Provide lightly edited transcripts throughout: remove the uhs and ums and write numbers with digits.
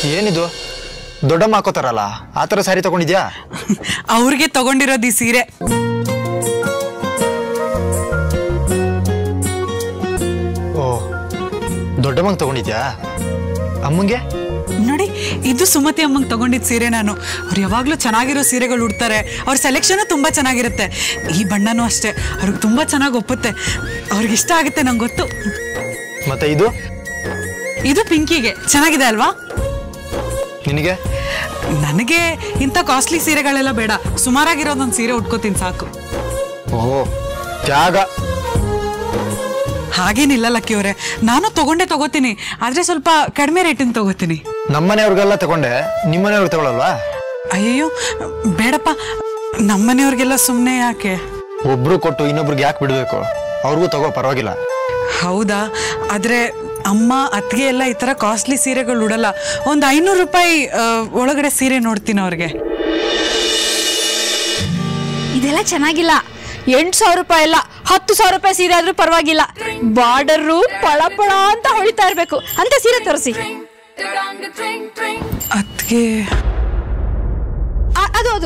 ಏನಿದು ದೊಡ್ಡಮ್ಮ ಹಾಕೋತಾರಲ್ಲ ಆ ಥರ ಸ್ಯಾರಿ ತಗೊಂಡಿದ್ಯಾ? ಅವ್ರಿಗೆ ತಗೊಂಡಿರೋದು ಈ ಸೀರೆ. ಓ ದೊಡ್ಡಮ್ಮಂಗೆ ತಗೊಂಡಿದ್ಯಾ? ಅಮ್ಮಂಗೆ ನೋಡಿ, ಇದು ಸುಮತಿ ಅಮ್ಮಂಗೆ ತಗೊಂಡಿದ್ದ ಸೀರೆ. ನಾನು ಅವ್ರು ಯಾವಾಗಲೂ ಚೆನ್ನಾಗಿರೋ ಸೀರೆಗಳು ಉಡ್ತಾರೆ. ಅವ್ರ ಸೆಲೆಕ್ಷನು ತುಂಬ ಚೆನ್ನಾಗಿರುತ್ತೆ. ಈ ಬಣ್ಣನೂ ಅಷ್ಟೇ, ಅವ್ರಿಗೆ ತುಂಬ ಚೆನ್ನಾಗಿ ಒಪ್ಪುತ್ತೆ. ಅವ್ರಿಗೆ ಇಷ್ಟ ಆಗುತ್ತೆ, ನಂಗೆ ಗೊತ್ತು. ಮತ್ತೆ ಇದು ಇದು ಪಿಂಕಿಗೆ ಚೆನ್ನಾಗಿದೆ ಅಲ್ವಾ? ನಿನಗೆ? ನನಗೆ ಇಂಥ ಕಾಸ್ಟ್ಲಿ ಸೀರೆಗಳೆಲ್ಲ ಬೇಡ, ಸುಮಾರಾಗಿರೋದೊಂದು ಸೀರೆ ಉಟ್ಕೋತೀನಿ ಸಾಕು. ಓಹೋ ತ್ಯಾಗ. ಹಾಗೇನಿಲ್ಲ ಲಕ್ಕಿ ಅವರೇ, ನಾನು ತಗೋತೀನಿ, ಆದ್ರೆ ಸ್ವಲ್ಪ ಕಡಿಮೆ ರೇಟಿನ ತಗೋತೀನಿ. ನಮ್ಮನೆಯವ್ರಿಗೆಲ್ಲ ತಗೊಂಡೆ, ನಿಮ್ಮನೆಯವ್ರಿಗೆ ತಗೊಳಲ್ವಾ? ಅಯ್ಯೋ ಬೇಡಪ್ಪ, ನಮ್ಮನೆಯವ್ರಿಗೆಲ್ಲ ಸುಮ್ಮನೆ ಯಾಕೆ? ಒಬ್ರು ಕೊಟ್ಟು ಇನ್ನೊಬ್ರಿಗೆ ಯಾಕೆ ಬಿಡಬೇಕು? ಅವ್ರಿಗೂ ತಗೋ, ಪರವಾಗಿಲ್ಲ. ಹೌದಾ? ಆದ್ರೆ ಅಮ್ಮ ಅತ್ತಿಗೆ ಎಲ್ಲ ಈ ತರ ಕಾಸ್ಟ್ಲಿ ಸೀರೆಗಳು ಉಡಲ್ಲ. ಒಂದು 500 ರೂಪಾಯಿ ಒಳಗಡೆ ಸೀರೆ ನೋಡ್ತೀನಿ ಅವ್ರಿಗೆ. ಇದೆಲ್ಲ ಚೆನ್ನಾಗಿಲ್ಲ. 8,000 ರೂಪಾಯಿ ಎಲ್ಲ 10,000 ರೂಪಾಯಿ ಸೀರೆ ಆದ್ರೂ ಪರವಾಗಿಲ್ಲ. ಬಾರ್ಡರು ಪಳ ಪಳ ಅಂತ ಹೊಳಿತಾ ಇರ್ಬೇಕು ಅಂತ ಸೀರೆ ತರಿಸಿ. ಅತ್ತಿಗೆ ಅದು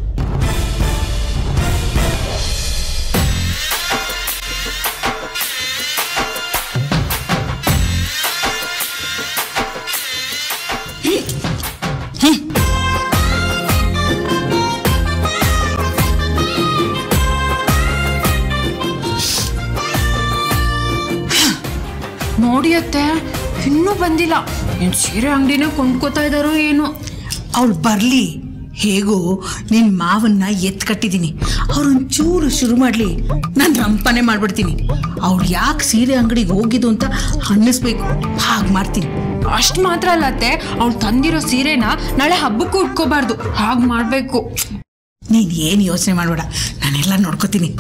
ನೋಡಿ ಅತ್ತೆ, ಇನ್ನೂ ಬಂದಿಲ್ಲ. ಏನು ಸೀರೆ ಅಂಗಡಿನ ಕೊಂಡ್ಕೋತಾ ಇದ್ದಾರೋ ಏನೋ. ಅವಳು ಬರಲಿ. ಹೇಗೋ ನಿನ್ನ ಮಾವನ್ನ ಕಟ್ಟಿದ್ದೀನಿ. ಅವ್ರೊಂಚೂರು ಶುರು ಮಾಡಲಿ, ನಾನು ರಂಪನೆ ಮಾಡ್ಬಿಡ್ತೀನಿ. ಅವ್ಳು ಯಾಕೆ ಸೀರೆ ಅಂಗಡಿಗೆ ಹೋಗಿದ್ದು ಅಂತ ಅನ್ನಿಸ್ಬೇಕು, ಹಾಗೆ ಮಾಡ್ತೀನಿ. ಅಷ್ಟು ಮಾತ್ರ ಅಲ್ಲ ಅತ್ತೆ, ಅವ್ಳು ತಂದಿರೋ ಸೀರೆನ ನಾಳೆ ಹಬ್ಬಕ್ಕೂ ಉಟ್ಕೋಬಾರ್ದು, ಹಾಗೆ ಮಾಡಬೇಕು. ನೀನು ಏನು ಯೋಚನೆ ಮಾಡಬೇಡ, ನಾನೆಲ್ಲ ನೋಡ್ಕೋತೀನಿ.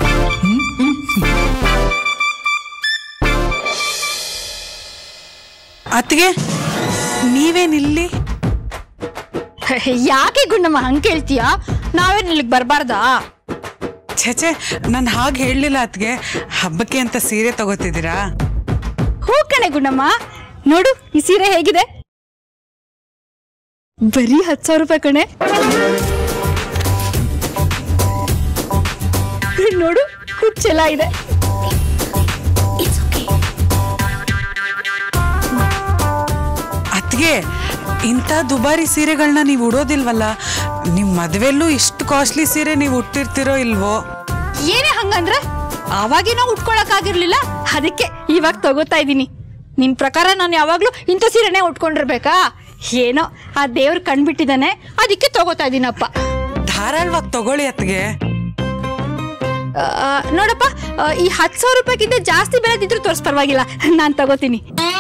ಅತ್ತಿಗೆ ನೀವೇನಿಲ್ಲಿ? ಯಾಕೆ ಗುಂಡಮ್ಮ ಹಂಗೆ ಕೇಳ್ತೀಯಾ? ನಾವೇನು ಇಲ್ಲಿಗೆ ಬರಬಾರ್ದಾ? ಛೇ, ನಾನು ಹಾಗೆ ಹೇಳಲಿಲ್ಲ ಅತ್ತಿಗೆ. ಹಬ್ಬಕ್ಕೆ ಅಂತ ಸೀರೆ ತಗೋತಿದ್ದೀರಾ? ಹೂ ಕಣೆ ಗುಂಡಮ್ಮ, ನೋಡು ಈ ಸೀರೆ ಹೇಗಿದೆ. ಬರೀ 10,000 ರೂಪಾಯಿ ಕಣೆ. ನೋಡು ಕುಚ್ಚೆಲ್ಲ ಇದೆ. ಅತ್ತಿಗೆ, ಇಂಥ ದುಬಾರಿ ಸೀರೆಗಳನ್ನ ನೀವು ಉಡೋದಿಲ್ವಲ್ಲ? ನಿಮ್ಮ ಮದುವೆಲ್ಲೂ ಇಷ್ಟು ಕಾಸ್ಟ್ಲಿ ಸೀರೆ ನೀವು ಉಟ್ಟಿರ್ತಿರೋ ಇಲ್ವೋ? ಏನೇ ಹಂಗಂದ್ರೆ ಅವಾಗೇನೋ ಉಟ್ಕೊಳಕ್ಕಾಗಿರ್ಲಿಲ್ಲ, ಅದಕ್ಕೆ ಇವಾಗ ತಗೋತಾ ಇದ್ದೀನಿ. ನಿನ್ ಪ್ರಕಾರ ನಾನು ಯಾವಾಗ್ಲೂ ಇಂಥ ಸೀರೆನೇ ಉಟ್ಕೊಂಡಿರ್ಬೇಕಾ? ಏನೋ ಆ ದೇವ್ರು ಕಣ್ಬಿಟ್ಟಿದ್ದಾನೆ, ಅದಕ್ಕೆ ತಗೋತಾ ಇದ್ದೀನಪ್ಪ. ಧಾರಾಳವಾಗಿ ತಗೊಳ್ಳಿ ಅತ್ತಿಗೆ. ನೋಡಪ್ಪ, ಈ 10,000 ರೂಪಾಯಿಗಿಂತ ಜಾಸ್ತಿ ಬೆಲೆದಿದ್ರು ತೋರಿಸ್, ಪರವಾಗಿಲ್ಲ, ನಾನು ತಗೋತೀನಿ.